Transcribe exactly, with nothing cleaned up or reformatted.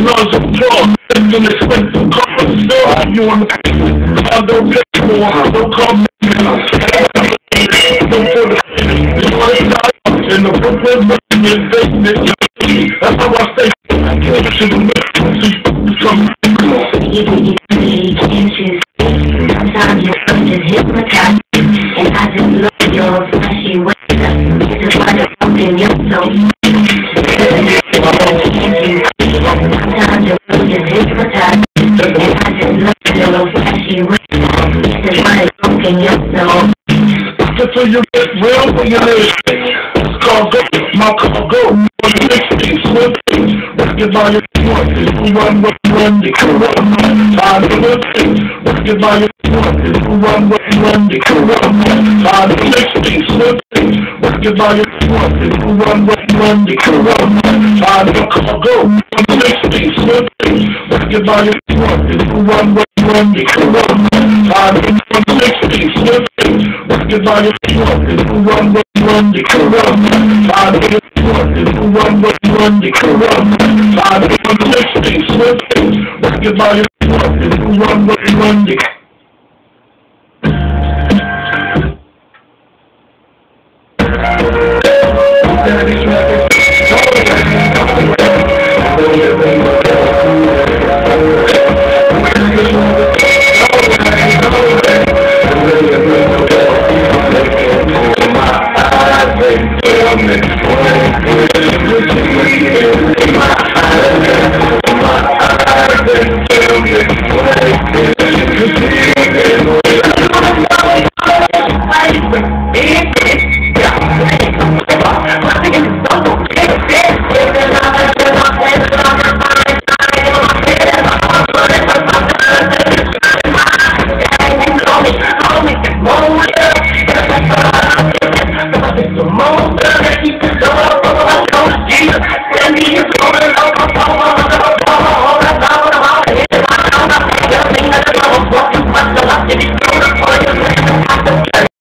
laws of law. An expensive car, still you on the I don't pay more, don't call me. Don't put the you want to die in the Brooklyn basement. That's how I stay. I can't shoot the sometimes you're just hypnotized, and I just look at your flashy ways. It's just like a pumpkin, you're so sometimes you're just hypnotized, and I just look at your flashy ways. It's just like a pumpkin, you're so until you get real when you live. Cargo, my cargo, on the sixteen, swiftly, working by your one, who run, run, run, they can run, I never think, working by your one, who run, run, run, they can run, I the sixteen, swiftly, working by your one, who run, run, run, they can run, I the cargo, on the sixteen, swiftly, working by your one, who run, run, run, they can run, I the sixteen, swiftly, working by your one, who run, run, run, they can run, I the who run, run, run, they can run, I the sixteen, swiftly, working by your one, who run, run, run, they can the most that keep the door, oh, I don't see it. Send me his phone and